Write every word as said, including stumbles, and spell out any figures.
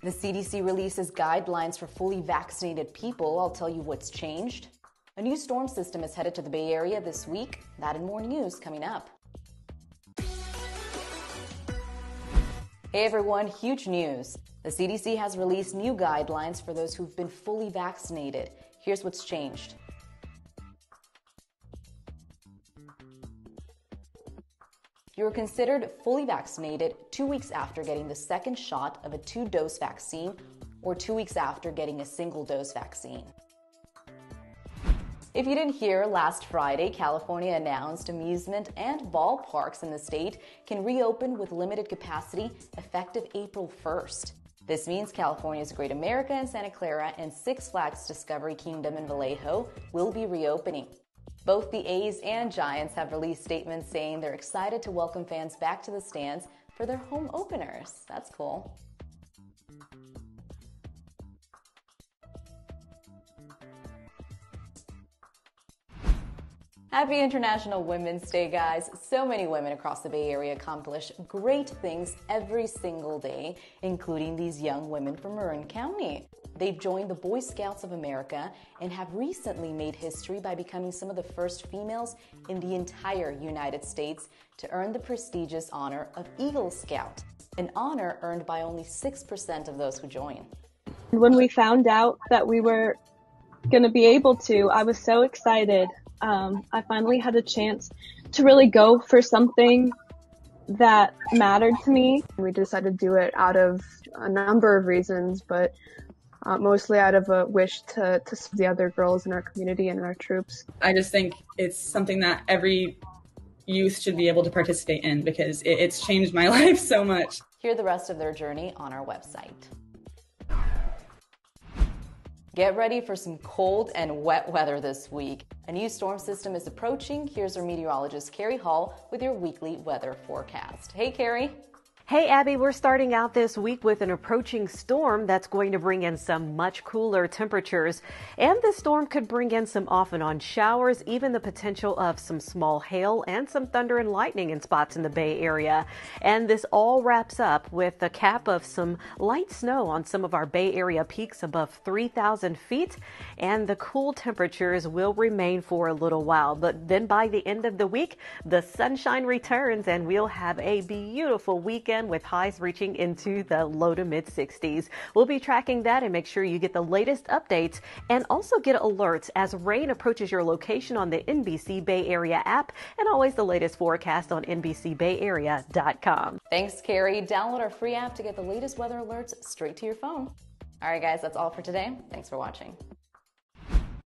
The C D C releases guidelines for fully vaccinated people. I'll tell you what's changed. A new storm system is headed to the Bay Area this week. That and more news coming up. Hey everyone, huge news. The C D C has released new guidelines for those who've been fully vaccinated. Here's what's changed. You're considered fully vaccinated two weeks after getting the second shot of a two-dose vaccine or two weeks after getting a single-dose vaccine. If you didn't hear, last Friday, California announced amusement and ballparks in the state can reopen with limited capacity effective April first. This means California's Great America in Santa Clara and Six Flags Discovery Kingdom in Vallejo will be reopening. Both the A's and Giants have released statements saying they're excited to welcome fans back to the stands for their home openers. That's cool. Happy International Women's Day, guys. So many women across the Bay Area accomplish great things every single day, including these young women from Marin County. They've joined the Boy Scouts of America and have recently made history by becoming some of the first females in the entire United States to earn the prestigious honor of Eagle Scout, an honor earned by only six percent of those who join. When we found out that we were going to be able to, I was so excited. Um, I finally had a chance to really go for something that mattered to me. We decided to do it out of a number of reasons, but uh, mostly out of a wish to, to serve the other girls in our community and in our troops. I just think it's something that every youth should be able to participate in because it, it's changed my life so much. Hear the rest of their journey on our website. Get ready for some cold and wet weather this week. A new storm system is approaching. Here's our meteorologist, Carrie Hall, with your weekly weather forecast. Hey, Carrie. Hey, Abby, we're starting out this week with an approaching storm that's going to bring in some much cooler temperatures. And this storm could bring in some off and on showers, even the potential of some small hail and some thunder and lightning in spots in the Bay Area. And this all wraps up with a cap of some light snow on some of our Bay Area peaks above three thousand feet. And the cool temperatures will remain for a little while. But then by the end of the week, the sunshine returns and we'll have a beautiful weekend with highs reaching into the low to mid sixties. We'll be tracking that and make sure you get the latest updates and also get alerts as rain approaches your location on the N B C Bay Area app and always the latest forecast on N B C Bay Area dot com. Thanks, Carrie. Download our free app to get the latest weather alerts straight to your phone. All right, guys, that's all for today. Thanks for watching.